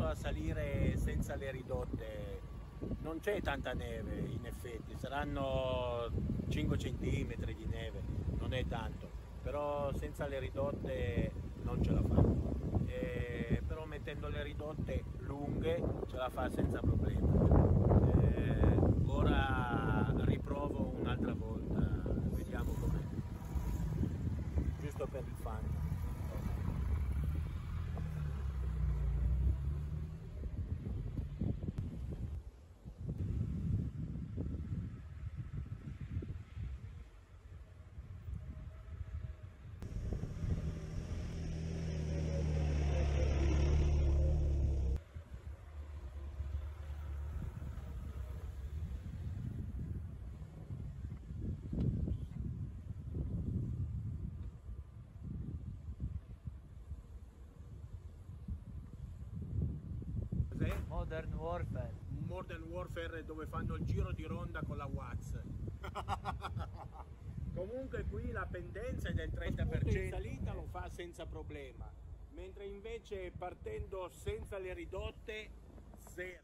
a salire senza le ridotte. Non c'è tanta neve in effetti, saranno 5 centimetri di neve, non è tanto, però senza le ridotte non ce la fa. Però mettendo le ridotte lunghe ce la fa senza problemi. Ora riprovo un'altra volta, vediamo com'è, giusto per il fan. Modern Warfare. Modern Warfare dove fanno il giro di Ronda con la UAZ. Comunque qui la pendenza è del 30%, in salita lo fa senza problema, mentre invece partendo senza le ridotte zero.